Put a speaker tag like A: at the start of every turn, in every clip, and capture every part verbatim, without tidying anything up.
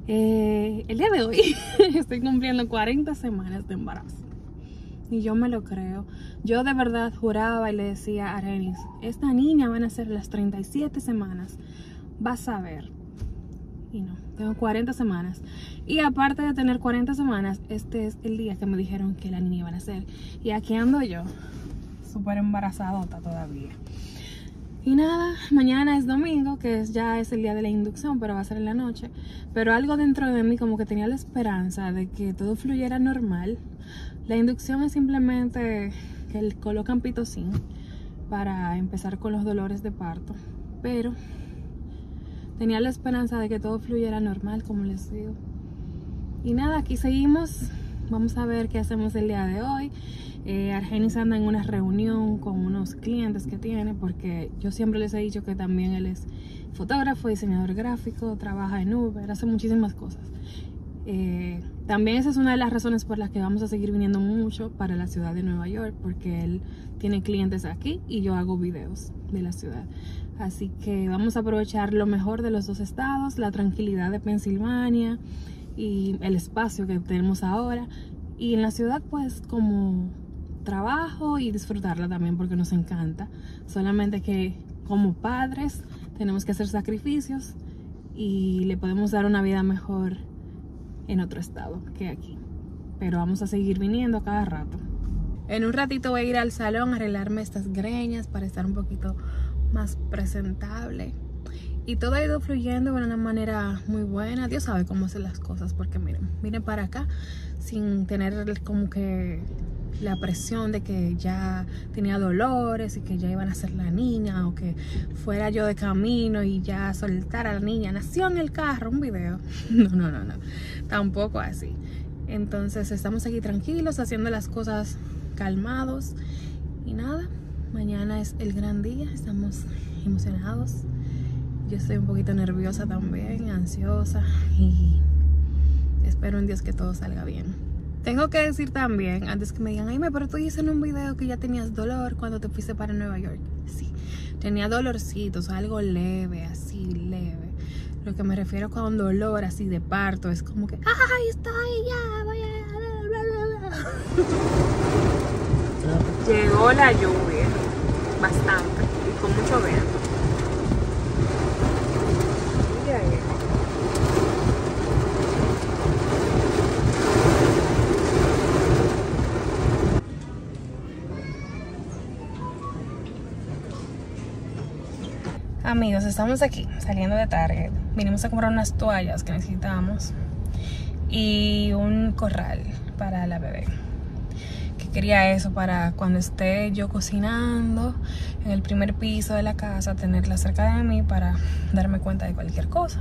A: Eh, el día de hoy estoy cumpliendo cuarenta semanas de embarazo. Y yo me lo creo. Yo de verdad juraba y le decía a Arenis, esta niña van a ser las treinta y siete semanas. Vas a ver. Y no, tengo cuarenta semanas. Y aparte de tener cuarenta semanas, este es el día que me dijeron que la niña iba a nacer. Y aquí ando yo, súper embarazadota todavía. Y nada, mañana es domingo, que es, ya es el día de la inducción, pero va a ser en la noche. Pero algo dentro de mí como que tenía la esperanza de que todo fluyera normal. La inducción es simplemente que le colocan pitocin para empezar con los dolores de parto. Pero tenía la esperanza de que todo fluyera normal, como les digo. Y nada, aquí seguimos. Vamos a ver qué hacemos el día de hoy. Eh, Argenis anda en una reunión con unos clientes que tiene, porque yo siempre les he dicho que también él es fotógrafo, diseñador gráfico, trabaja en Uber, hace muchísimas cosas. Eh, también esa es una de las razones por las que vamos a seguir viniendo mucho para la ciudad de Nueva York, porque él tiene clientes aquí y yo hago videos de la ciudad. Así que vamos a aprovechar lo mejor de los dos estados, la tranquilidad de Pensilvania y el espacio que tenemos ahora. Y en la ciudad pues como trabajo y disfrutarla también porque nos encanta. Solamente que como padres tenemos que hacer sacrificios y le podemos dar una vida mejor en otro estado que aquí. Pero vamos a seguir viniendo cada rato. En un ratito voy a ir al salón a arreglarme estas greñas para estar un poquito más presentable. Y todo ha ido fluyendo de una manera muy buena. Dios sabe cómo hacer las cosas, porque miren, vine para acá sin tener como que la presión de que ya tenía dolores y que ya iban a ser la niña, o que fuera yo de camino y ya soltar a la niña. Nació en el carro, un video. No, no, no, no. Tampoco así. Entonces estamos aquí tranquilos, haciendo las cosas calmados. Y nada, mañana es el gran día. Estamos emocionados. Yo estoy un poquito nerviosa también, ansiosa, y espero en Dios que todo salga bien. Tengo que decir también, antes que me digan, ay, pero tú dices en un video que ya tenías dolor cuando te fuiste para Nueva York. Sí, tenía dolorcitos, algo leve, así leve. Lo que me refiero con dolor así de parto es como que, ay, estoy ya, voy a... Bla, bla, bla. Llegó la lluvia, bastante, y con mucho viento. Amigos, estamos aquí saliendo de Target. Vinimos a comprar unas toallas que necesitamos y un corral para la bebé, que quería eso para cuando esté yo cocinando en el primer piso de la casa, tenerla cerca de mí para darme cuenta de cualquier cosa.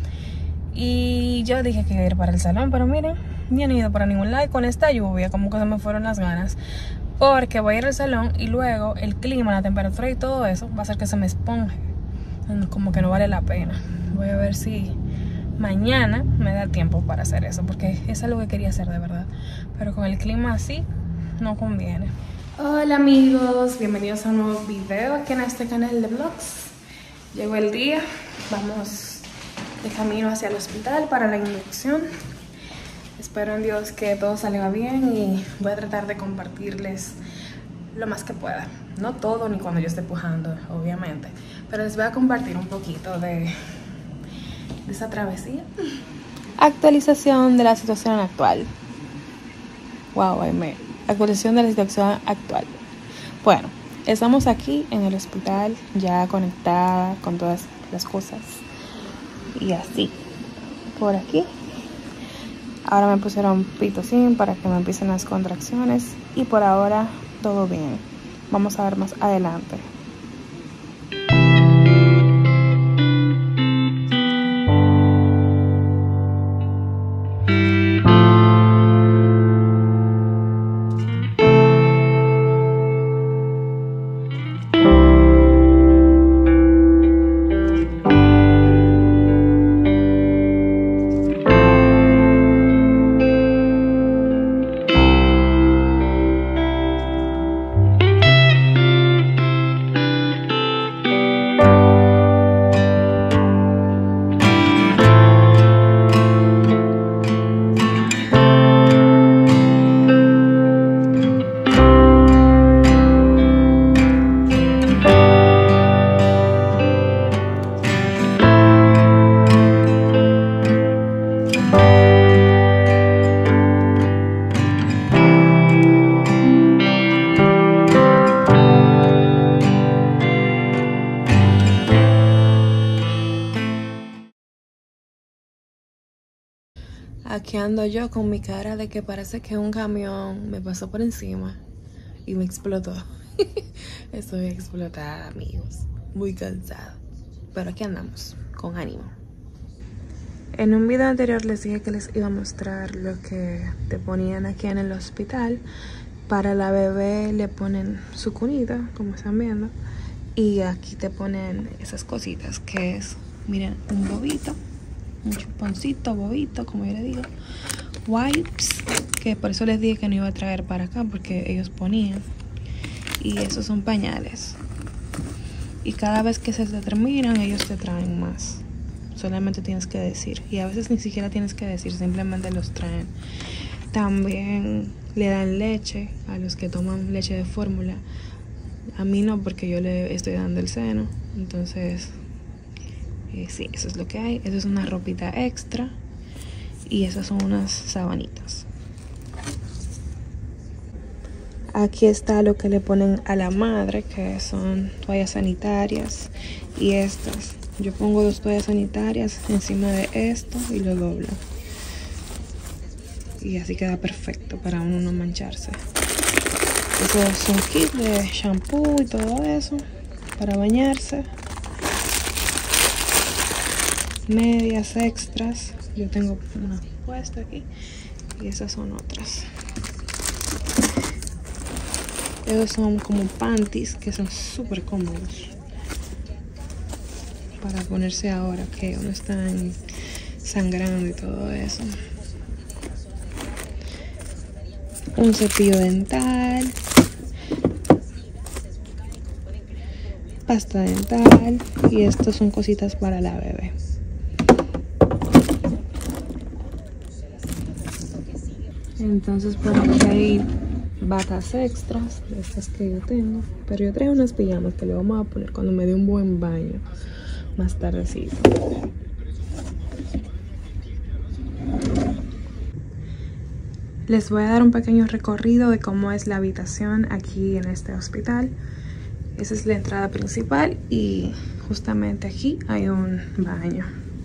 A: Y yo dije que iba a ir para el salón, pero miren, ni he ido para ningún lado. Y con esta lluvia como que se me fueron las ganas, porque voy a ir al salón y luego el clima, la temperatura y todo eso va a hacer que se me esponje. Como que no vale la pena. Voy a ver si mañana me da tiempo para hacer eso, porque eso es lo que quería hacer de verdad, pero con el clima así no conviene. Hola amigos, bienvenidos a un nuevo video aquí en este canal de vlogs. Llegó el día, vamos de camino hacia el hospital para la inducción. Espero en Dios que todo salga bien y voy a tratar de compartirles lo más que pueda. No todo ni cuando yo esté pujando, obviamente, pero les voy a compartir un poquito de, de esa travesía. Actualización de la situación actual. Wow, me actualización de la situación actual. Bueno, estamos aquí en el hospital, ya conectada con todas las cosas. Y así, por aquí. Ahora me pusieron pitocin para que me empiecen las contracciones. Y por ahora todo bien. Vamos a ver más adelante. Aquí ando yo con mi cara de que parece que un camión me pasó por encima y me explotó. Estoy explotada, amigos. Muy cansada. Pero aquí andamos, con ánimo. En un video anterior les dije que les iba a mostrar lo que te ponían aquí en el hospital. Para la bebé le ponen su cunita, como están viendo. Y aquí te ponen esas cositas que es, miren, un bobito. Un chuponcito, bobito, como yo le digo. Wipes, que por eso les dije que no iba a traer para acá, porque ellos ponían. Y esos son pañales. Y cada vez que se te terminan, ellos te traen más. Solamente tienes que decir. Y a veces ni siquiera tienes que decir, simplemente los traen. También le dan leche a los que toman leche de fórmula. A mí no, porque yo le estoy dando el seno. Entonces... Eh, sí, eso es lo que hay. Eso es una ropita extra. Y esas son unas sabanitas. Aquí está lo que le ponen a la madre, que son toallas sanitarias. Y estas. Yo pongo dos toallas sanitarias encima de esto y lo doblo. Y así queda perfecto para uno no mancharse. Estos son kits de shampoo y todo eso para bañarse. Medias extras, yo tengo una puesta aquí y esas son otras. Esos son como panties que son súper cómodos para ponerse ahora que uno está sangrando y todo eso. Un cepillo dental, pasta dental y estos son cositas para la bebé. Entonces por aquí hay batas extras, estas que yo tengo. Pero yo traigo unas pijamas que le vamos a poner cuando me dé un buen baño más tardecito. Les voy a dar un pequeño recorrido de cómo es la habitación aquí en este hospital. Esa es la entrada principal y justamente aquí hay un baño.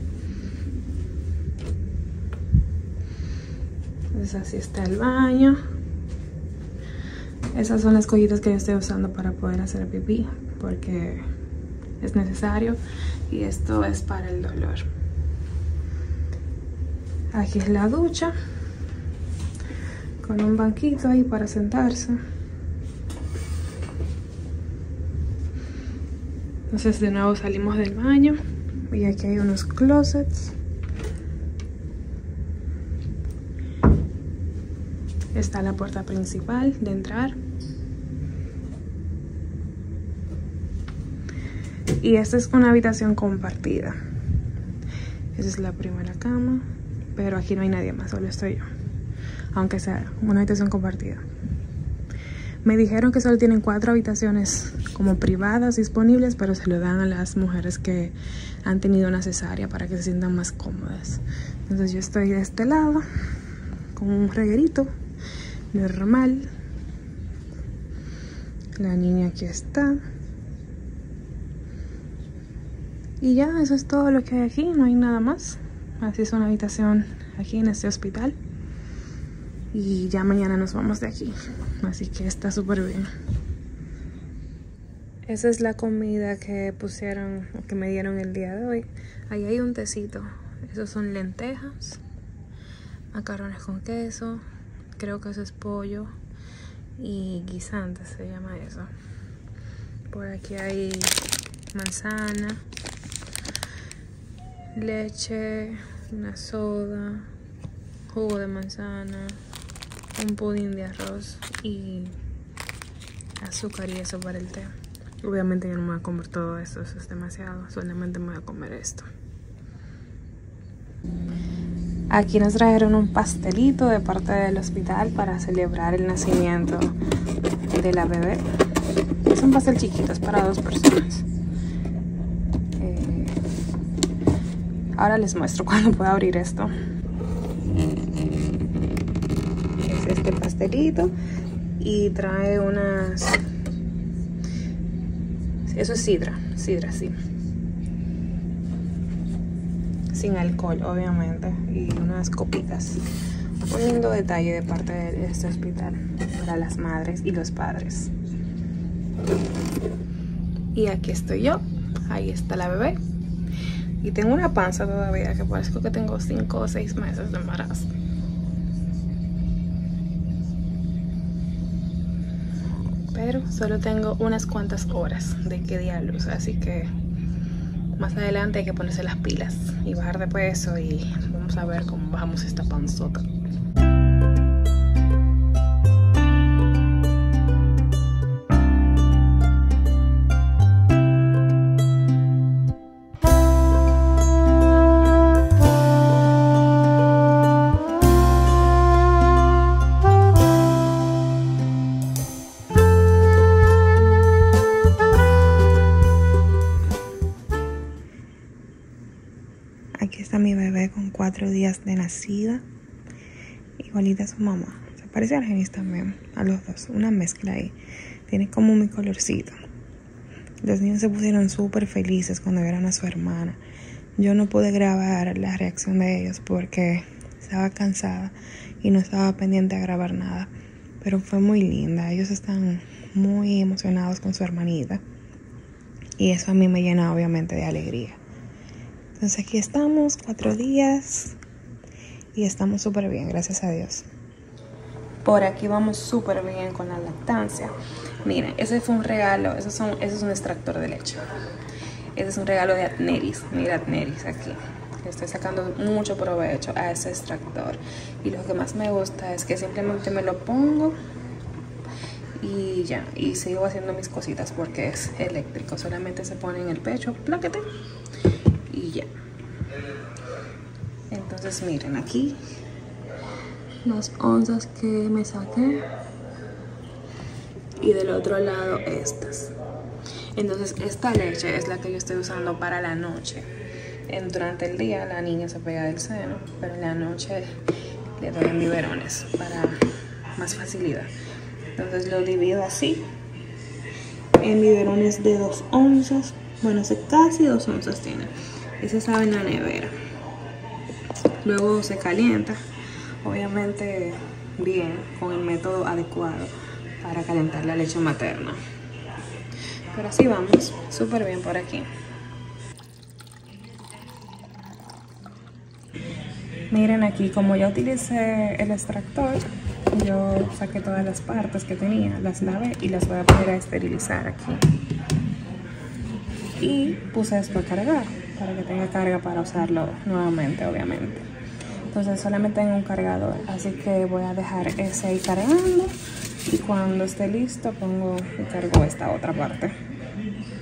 A: Entonces así está el baño. Esas son las collitas que yo estoy usando para poder hacer pipí, porque es necesario. Y esto es para el dolor. Aquí es la ducha, con un banquito ahí para sentarse. Entonces de nuevo salimos del baño. Y aquí hay unos closets. Está la puerta principal de entrar. Y esta es una habitación compartida. Esa es la primera cama. Pero aquí no hay nadie más, solo estoy yo. Aunque sea una habitación compartida. Me dijeron que solo tienen cuatro habitaciones como privadas disponibles, pero se lo dan a las mujeres que han tenido una cesárea para que se sientan más cómodas. Entonces yo estoy de este lado con un reguerito normal. La niña aquí está. Y ya, eso es todo lo que hay aquí, no hay nada más. Así es una habitación aquí en este hospital. Y ya mañana nos vamos de aquí. Así que está súper bien. Esa es la comida que pusieron, o que me dieron el día de hoy. Ahí hay un tecito. Esos son lentejas, macarrones con queso. Creo que eso es pollo y guisante se llama eso. Por aquí hay manzana, leche, una soda, jugo de manzana, un pudín de arroz y azúcar y eso para el té. Obviamente yo no me voy a comer todo esto, eso es demasiado. Solamente me voy a comer esto. Aquí nos trajeron un pastelito de parte del hospital para celebrar el nacimiento de la bebé. Es un pastel chiquito, es para dos personas. Eh, ahora les muestro cuando pueda abrir esto. Es este pastelito y trae unas... Eso es sidra, sidra, sí. sin alcohol, obviamente, y unas copitas. Un lindo detalle de parte de este hospital para las madres y los padres. Y aquí estoy yo, ahí está la bebé. Y tengo una panza todavía que parece que tengo cinco o seis meses de embarazo. Pero solo tengo unas cuantas horas de que di a luz, así que más adelante hay que ponerse las pilas y bajar de peso, y vamos a ver cómo bajamos esta panzota. Aquí está mi bebé con cuatro días de nacida, igualita a su mamá. Se parece a Argenis también, a los dos, una mezcla ahí. Tiene como mi colorcito. Los niños se pusieron súper felices cuando vieron a su hermana. Yo no pude grabar la reacción de ellos porque estaba cansada y no estaba pendiente a grabar nada. Pero fue muy linda, ellos están muy emocionados con su hermanita. Y eso a mí me llena obviamente de alegría. Entonces aquí estamos, cuatro días, y estamos súper bien, gracias a Dios. Por aquí vamos súper bien con la lactancia. Miren, ese fue un regalo, ese, son, ese es un extractor de leche. Ese es un regalo de Adneris, mira Adneris aquí. Le estoy sacando mucho provecho a ese extractor. Y lo que más me gusta es que simplemente me lo pongo y ya, y sigo haciendo mis cositas porque es eléctrico. Solamente se pone en el pecho, pláquete. Y ya. Entonces miren aquí las onzas que me saqué, y del otro lado estas. Entonces esta leche es la que yo estoy usando para la noche. En, durante el día la niña se pega del seno, pero en la noche le doy en biberones para más facilidad. Entonces lo divido así en biberones de dos onzas. Bueno, hace casi dos onzas tiene. Ese sabe en la nevera. Luego se calienta, obviamente bien, con el método adecuado para calentar la leche materna. Pero así vamos, súper bien por aquí. Miren aquí, como ya utilicé el extractor, yo saqué todas las partes que tenía, las lavé y las voy a poner a esterilizar aquí. Y puse esto a cargar, para que tenga carga para usarlo nuevamente, obviamente. Entonces solamente tengo un cargador, así que voy a dejar ese ahí cargando, y cuando esté listo pongo y cargo esta otra parte.